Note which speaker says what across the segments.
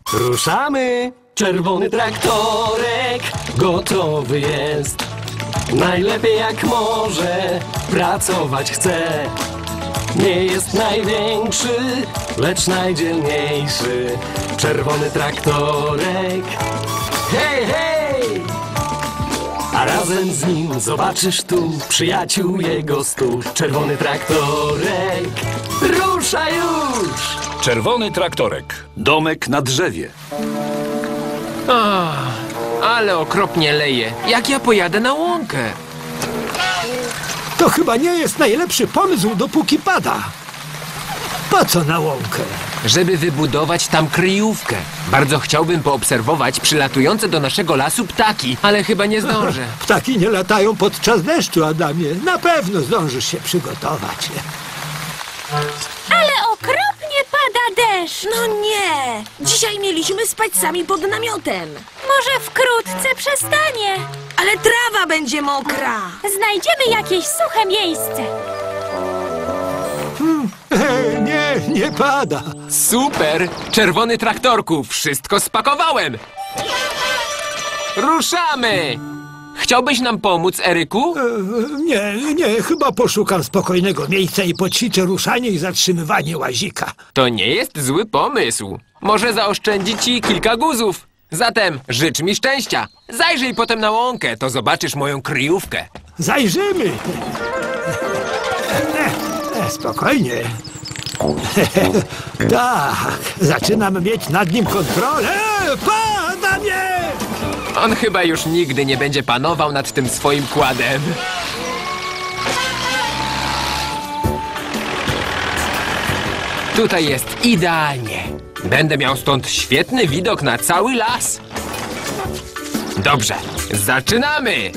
Speaker 1: Ruszamy! Czerwony traktorek gotowy jest. Najlepiej jak może pracować chce. Nie jest największy, lecz najdzielniejszy. Czerwony traktorek. Hej, hej! A razem z nim zobaczysz tu przyjaciół jego stu. Czerwony traktorek rusza już!
Speaker 2: Czerwony traktorek. Domek na drzewie.
Speaker 3: Ale okropnie leje. Jak ja pojadę na łąkę?
Speaker 4: To chyba nie jest najlepszy pomysł, dopóki pada. Po co na łąkę?
Speaker 3: Żeby wybudować tam kryjówkę. Bardzo chciałbym poobserwować przylatujące do naszego lasu ptaki, ale chyba nie zdążę.
Speaker 4: Ptaki nie latają podczas deszczu, Adamie. Na pewno zdążysz się przygotować.
Speaker 5: Ale okropnie pada deszcz! No nie! Dzisiaj mieliśmy spać sami pod namiotem. Może wkrótce przestanie. Ale trawa będzie mokra. Znajdziemy jakieś suche miejsce.
Speaker 4: Nie pada.
Speaker 3: Super! Czerwony traktorku, wszystko spakowałem! Ruszamy! Chciałbyś nam pomóc, Eryku?
Speaker 4: Nie, chyba poszukam spokojnego miejsca i poćwiczę ruszanie i zatrzymywanie łazika.
Speaker 3: To nie jest zły pomysł. Może zaoszczędzi ci kilka guzów. Zatem życz mi szczęścia. Zajrzyj potem na łąkę, to zobaczysz moją kryjówkę.
Speaker 4: Zajrzymy. Spokojnie. Tak, zaczynam mieć nad nim kontrolę. Pada mnie!
Speaker 3: On chyba już nigdy nie będzie panował nad tym swoim kładem. Tutaj jest idealnie. Będę miał stąd świetny widok na cały las. Dobrze, zaczynamy!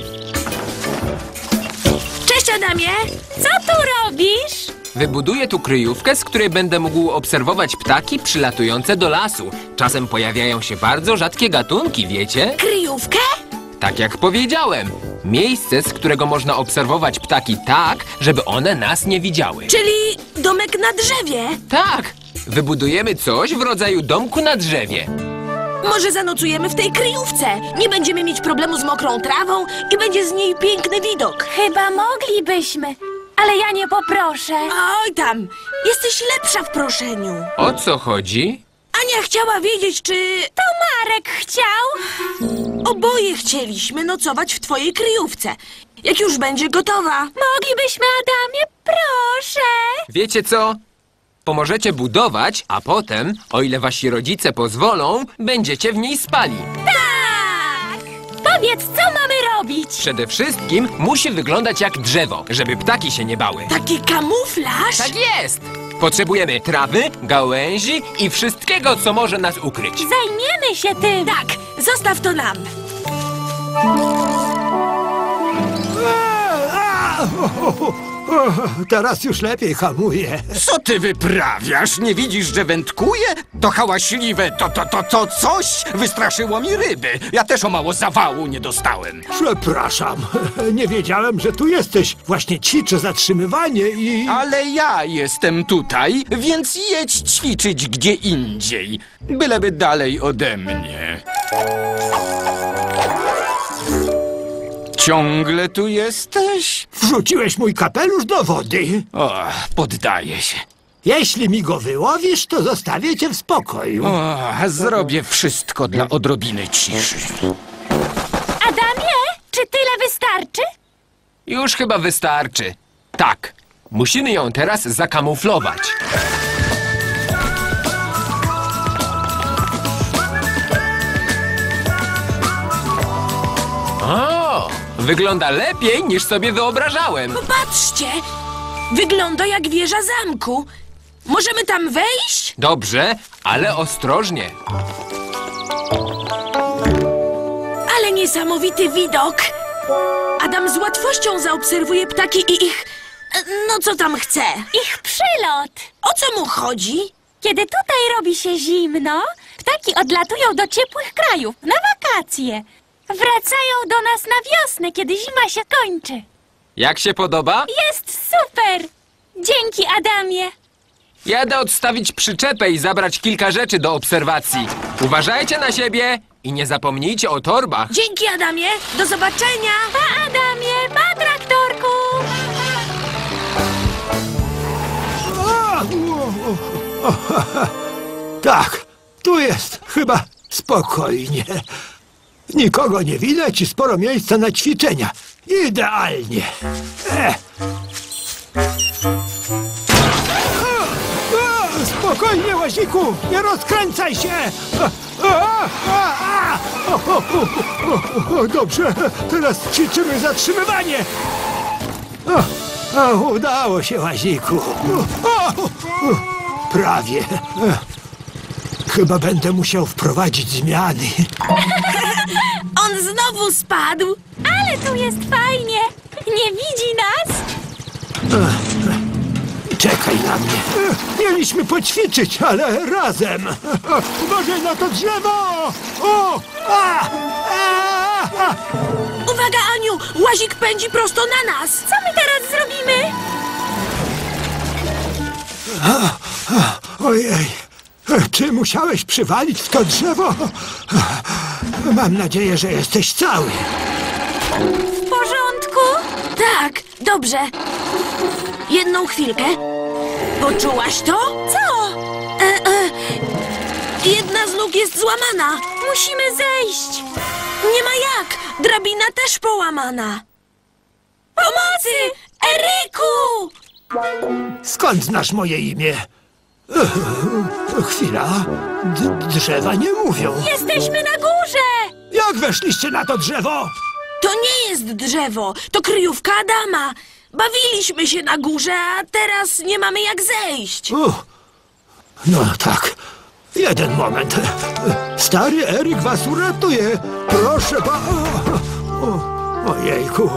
Speaker 5: Cześć, Adamie! Co tu robisz?
Speaker 3: Wybuduję tu kryjówkę, z której będę mógł obserwować ptaki przylatujące do lasu. Czasem pojawiają się bardzo rzadkie gatunki, wiecie?
Speaker 5: Kryjówkę?
Speaker 3: Tak jak powiedziałem. Miejsce, z którego można obserwować ptaki tak, żeby one nas nie widziały.
Speaker 5: Czyli domek na drzewie?
Speaker 3: Tak! Wybudujemy coś w rodzaju domku na drzewie.
Speaker 5: Może zanocujemy w tej kryjówce. Nie będziemy mieć problemu z mokrą trawą i będzie z niej piękny widok.
Speaker 6: Chyba moglibyśmy, ale ja nie poproszę.
Speaker 5: Oj tam, jesteś lepsza w proszeniu.
Speaker 3: O co chodzi?
Speaker 5: Ania chciała wiedzieć, czy...
Speaker 6: To Marek chciał.
Speaker 5: Oboje chcieliśmy nocować w twojej kryjówce. Jak już będzie gotowa.
Speaker 6: Moglibyśmy, Adamie, proszę.
Speaker 3: Wiecie co? Pomożecie budować, a potem, o ile wasi rodzice pozwolą, będziecie w niej spali.
Speaker 6: Tak! Powiedz, co mamy robić?
Speaker 3: Przede wszystkim musi wyglądać jak drzewo, żeby ptaki się nie bały.
Speaker 5: Taki kamuflaż?
Speaker 3: Tak jest! Potrzebujemy trawy, gałęzi i wszystkiego, co może nas ukryć.
Speaker 6: Zajmiemy się tym.
Speaker 5: Tak, zostaw to nam.
Speaker 4: Teraz już lepiej hamuję.
Speaker 7: Co ty wyprawiasz? Nie widzisz, że wędkuje? To hałaśliwe, to coś wystraszyło mi ryby. Ja też o mało zawału nie dostałem.
Speaker 4: Przepraszam, nie wiedziałem, że tu jesteś. Właśnie ćwiczę zatrzymywanie i...
Speaker 7: Ale ja jestem tutaj, więc jedź ćwiczyć gdzie indziej. Byleby dalej ode mnie. Ciągle tu jesteś?
Speaker 4: Wrzuciłeś mój kapelusz do wody.
Speaker 7: O, poddaję się.
Speaker 4: Jeśli mi go wyłowisz, to zostawię cię w spokoju.
Speaker 7: O, zrobię wszystko dla odrobiny ciszy.
Speaker 6: Adamie, czy tyle wystarczy?
Speaker 3: Już chyba wystarczy. Tak, musimy ją teraz zakamuflować. O, wygląda lepiej niż sobie wyobrażałem.
Speaker 5: Popatrzcie, wygląda jak wieża zamku. Możemy tam wejść?
Speaker 3: Dobrze, ale ostrożnie.
Speaker 5: Ale niesamowity widok. Adam z łatwością zaobserwuje ptaki i ich... No co tam chce?
Speaker 6: Ich przylot.
Speaker 5: O co mu chodzi?
Speaker 6: Kiedy tutaj robi się zimno, ptaki odlatują do ciepłych krajów na wakacje. Wracają do nas na wiosnę, kiedy zima się kończy.
Speaker 3: Jak się podoba?
Speaker 6: Jest super! Dzięki, Adamie.
Speaker 3: Jadę odstawić przyczepę i zabrać kilka rzeczy do obserwacji. Uważajcie na siebie i nie zapomnijcie o torbach.
Speaker 5: Dzięki, Adamie. Do zobaczenia.
Speaker 6: Pa, Adamie, pa, traktorku!
Speaker 4: Tak, tu jest chyba spokojnie. Nikogo nie widać i sporo miejsca na ćwiczenia. Idealnie. Spokojnie, Łaziku, nie rozkręcaj się. Dobrze, teraz ćwiczymy zatrzymywanie. Udało się, Łaziku. Prawie. Chyba będę musiał wprowadzić zmiany.
Speaker 5: On znowu spadł.
Speaker 6: Ale tu jest fajnie! Nie widzi nas?
Speaker 4: Czekaj na mnie. Mieliśmy poćwiczyć, ale razem. Uważaj na to drzewo!
Speaker 5: Uwaga, Aniu! Łazik pędzi prosto na nas.
Speaker 6: Co my teraz zrobimy?
Speaker 4: Ojej, czy musiałeś przywalić w to drzewo? Mam nadzieję, że jesteś cały.
Speaker 6: W porządku?
Speaker 5: Tak, dobrze. Jedną chwilkę. Poczułaś to?
Speaker 6: Co?
Speaker 5: Jedna z nóg jest złamana.
Speaker 6: Musimy zejść!
Speaker 5: Nie ma jak. Drabina też połamana. Pomocy! Eryku!
Speaker 4: Skąd znasz moje imię? Chwila. Drzewa nie mówią.
Speaker 6: Jesteśmy na górze!
Speaker 4: Jak weszliście na to drzewo?
Speaker 5: To nie jest drzewo. To kryjówka Adama. Bawiliśmy się na górze, a teraz nie mamy jak zejść.
Speaker 4: No tak. Jeden moment. Stary Eryk was uratuje. Proszę Ojejku.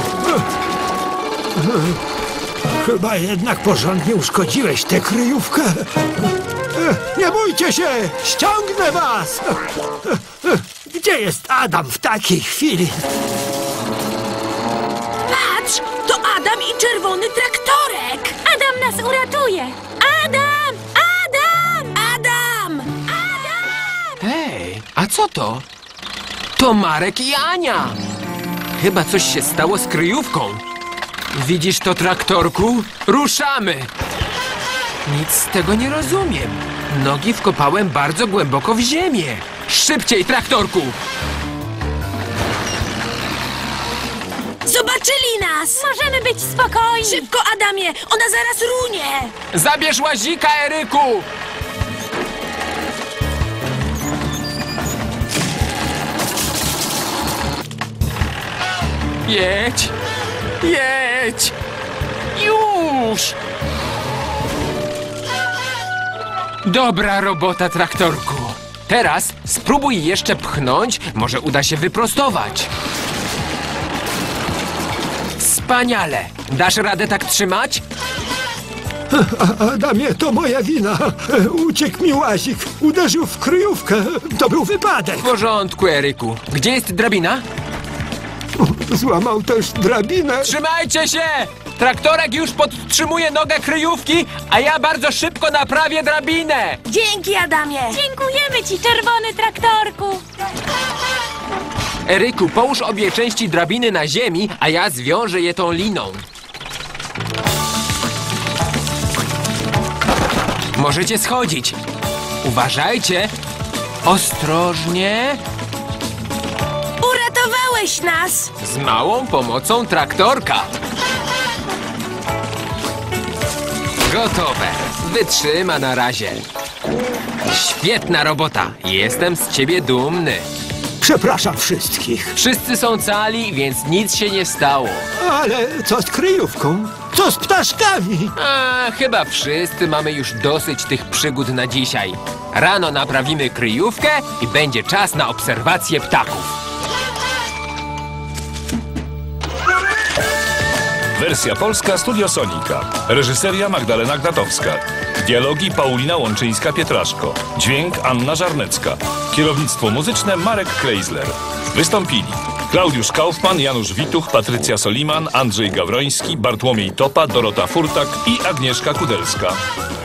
Speaker 4: Chyba jednak porządnie uszkodziłeś tę kryjówkę. Nie bójcie się! Ściągnę was! Gdzie jest Adam w takiej chwili?
Speaker 5: Patrz, to Adam i czerwony traktorek.
Speaker 6: Adam nas uratuje! Adam! Adam!
Speaker 5: Adam!
Speaker 3: Hej, a co to? To Marek i Ania. Chyba coś się stało z kryjówką. Widzisz to, traktorku? Ruszamy! Nic z tego nie rozumiem. Nogi wkopałem bardzo głęboko w ziemię. Szybciej, traktorku!
Speaker 5: Zobaczyli nas!
Speaker 6: Możemy być spokojni!
Speaker 5: Szybko, Adamie! Ona zaraz runie!
Speaker 3: Zabierz Łazika, Eryku! Jedź! Jedź! Już! Dobra robota, traktorku. Teraz spróbuj jeszcze pchnąć, może uda się wyprostować. Wspaniale! Dasz radę tak trzymać?
Speaker 4: Adamie, to moja wina. Uciekł mi Łazik. Uderzył w kryjówkę. To był wypadek.
Speaker 3: W porządku, Eryku. Gdzie jest drabina?
Speaker 4: Złamał też drabinę.
Speaker 3: Trzymajcie się! Traktorek już podtrzymuje nogę kryjówki, a ja bardzo szybko naprawię drabinę!
Speaker 5: Dzięki, Adamie!
Speaker 6: Dziękujemy ci, czerwony traktorku!
Speaker 3: Eryku, połóż obie części drabiny na ziemi, a ja zwiążę je tą liną. Możecie schodzić. Uważajcie. Ostrożnie.
Speaker 5: Uratowałeś nas!
Speaker 3: Z małą pomocą traktorka. Gotowe. Wytrzyma na razie. Świetna robota. Jestem z ciebie dumny.
Speaker 4: Przepraszam wszystkich.
Speaker 3: Wszyscy są cali, więc nic się nie stało.
Speaker 4: Ale co z kryjówką? Co z ptaszkami?
Speaker 3: Chyba wszyscy mamy już dosyć tych przygód na dzisiaj. Rano naprawimy kryjówkę i będzie czas na obserwację ptaków.
Speaker 2: Wersja polska Studio Sonika. Reżyseria Magdalena Gnatowska. Dialogi Paulina Łączyńska-Pietraszko. Dźwięk Anna Żarnecka. Kierownictwo muzyczne Marek Kreisler. Wystąpili Klaudiusz Kaufman, Janusz Wituch, Patrycja Soliman, Andrzej Gawroński, Bartłomiej Topa, Dorota Furtak i Agnieszka Kudelska.